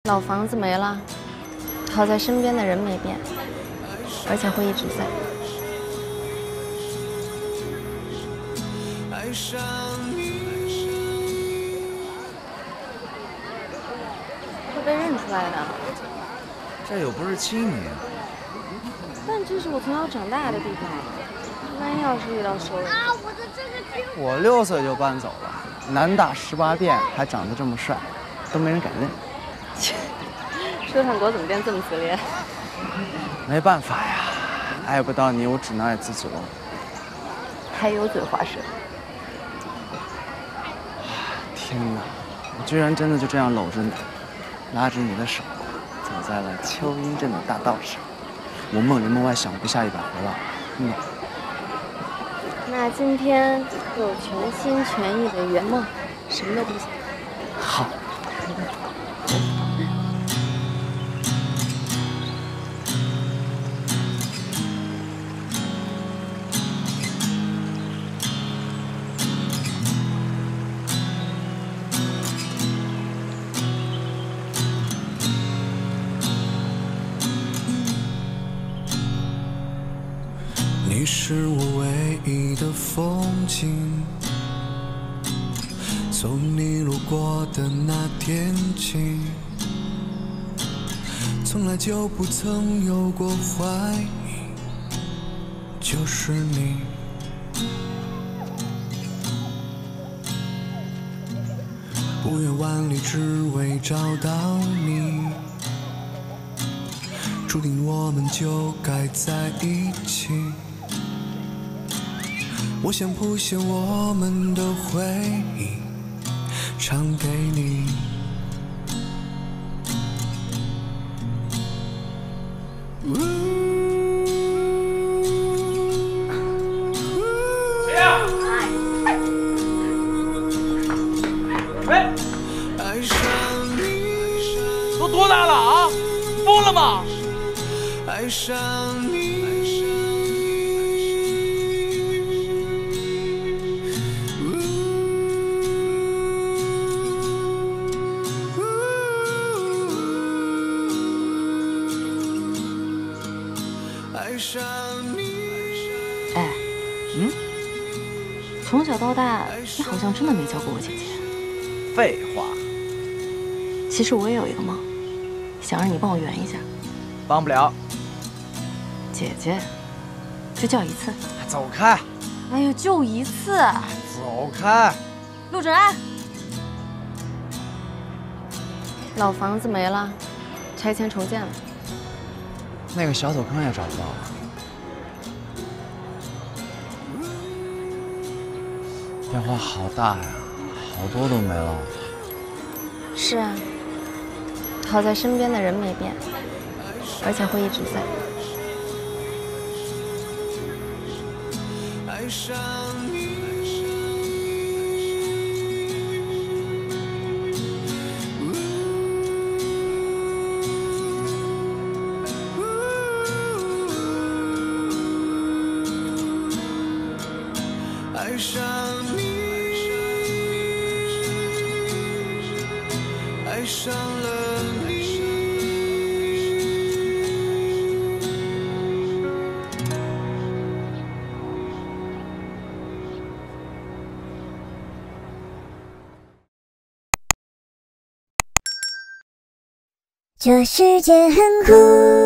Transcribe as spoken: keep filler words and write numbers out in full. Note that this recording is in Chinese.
老房子没了，好在身边的人没变，而且会一直在。会被认出来的。 这又不是亲你。 但这是我从小长大的地方，万一要是遇到熟人……啊，我的这个我六岁就搬走了，男大十八变，还长得这么帅，都没人敢认。 舒坦国怎么变这么自恋？ 没办法呀，爱不到你，我只能爱自己了。 还有嘴滑舌。 天哪，我居然真的就这样搂着你，拉着你的手，走在了秋英镇的大道上。我梦里梦外想不下一百回了。嗯。 那今天就全心全意的圆梦，什么都不想。 好。 你是我唯一的风景，从你路过的那天起，从来就不曾有过怀疑，就是你。不远万里只为找到你，注定我们就该在一起。我想谱写我们的回忆，唱给你。 谁呀？哎，都多大了啊？疯了吗？爱上你。 哎， 嗯， 从小到大，你好像真的没叫过我姐姐。 废话。 其实我也有一个梦，想让你帮我圆一下。 帮不了。 姐姐，就叫一次。 走开！ 哎呀，就一次。 走开！ 陆准安。老房子没了，拆迁重建了。 那个小土坑也找不到了。变化好大呀，好多都没了。 是啊，好在身边的人没变，而且会一直在。爱上你。爱上你，爱上了你。 这世界很酷。